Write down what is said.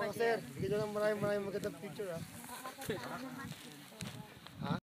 mga sir. Bigyan nyo lang maraming magandang picture ha.